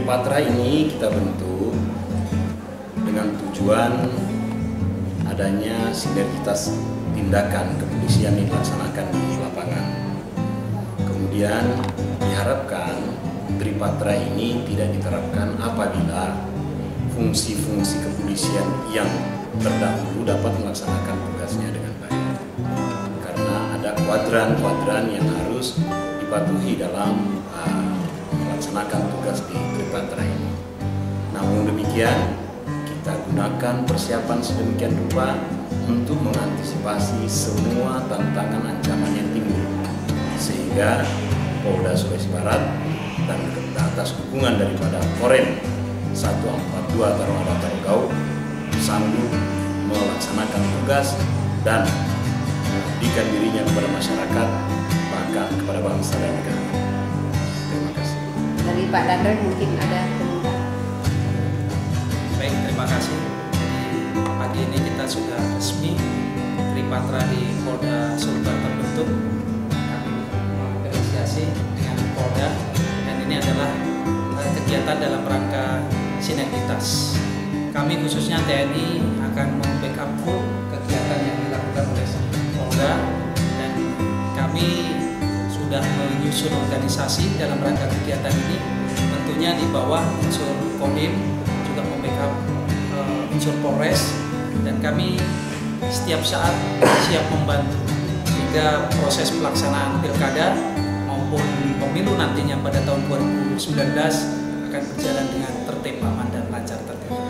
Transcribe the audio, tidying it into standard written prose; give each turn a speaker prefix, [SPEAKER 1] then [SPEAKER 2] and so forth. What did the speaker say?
[SPEAKER 1] Tripatra ini kita bentuk dengan tujuan adanya sinergitas tindakan kepolisian yang dilaksanakan di lapangan. Kemudian diharapkan Tripatra ini tidak diterapkan apabila fungsi-fungsi kepolisian yang terdahulu dapat melaksanakan tugasnya dengan baik. Karena ada kuadran-kuadran yang harus dipatuhi dalam melaksanakan tugas di Tripatra ini. Namun demikian, kita gunakan persiapan sedemikian rupa untuk mengantisipasi semua tantangan ancaman yang timbul, sehingga Polda Sulawesi Barat dan atas dukungan daripada Korem 142 Taruna Tarogau sanggup melaksanakan tugas dan mengabdikan dirinya kepada masyarakat, bahkan kepada bangsa dan negara. Terima kasih.
[SPEAKER 2] Dari Pak Dandan mungkin ada komentar.
[SPEAKER 3] Baik, terima kasih. Jadi pagi ini kita sudah resmi Tripatra di Polda Sulbar terbentuk. Kami mengapresiasi dengan Polda, dan ini adalah kegiatan dalam rangka sinergitas. Kami khususnya TNI akan membackup full kegiatan yang dilakukan oleh Polda, dan kami sudah menyusun organisasi dalam rangka kegiatan ini, tentunya di bawah unsur Kodim, juga membackup unsur Polres, dan kami setiap saat siap membantu sehingga proses pelaksanaan pilkada maupun pemilu nantinya pada tahun 2019 akan berjalan dengan tertib, aman, dan lancar tertib.